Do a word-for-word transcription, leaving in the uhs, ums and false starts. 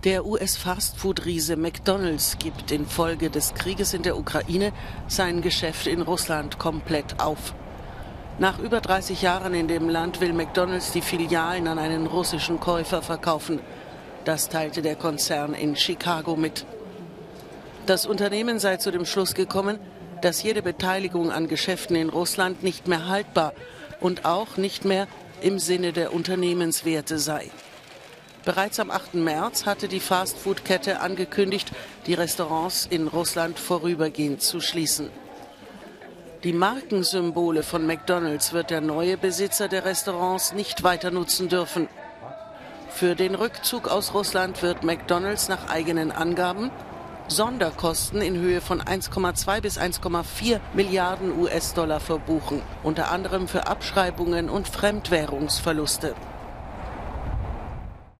Der U S-Fastfood-Riese McDonald's gibt infolge des Krieges in der Ukraine sein Geschäft in Russland komplett auf. Nach über dreißig Jahren in dem Land will McDonald's die Filialen an einen russischen Käufer verkaufen. Das teilte der Konzern in Chicago mit. Das Unternehmen sei zu dem Schluss gekommen, dass jede Beteiligung an Geschäften in Russland nicht mehr haltbar und auch nicht mehr im Sinne der Unternehmenswerte sei. Bereits am achten März hatte die Fastfood-Kette angekündigt, die Restaurants in Russland vorübergehend zu schließen. Die Markensymbole von McDonald's wird der neue Besitzer der Restaurants nicht weiter nutzen dürfen. Für den Rückzug aus Russland wird McDonald's nach eigenen Angaben Sonderkosten in Höhe von eins Komma zwei bis eins Komma vier Milliarden U S-Dollar verbuchen, unter anderem für Abschreibungen und Fremdwährungsverluste.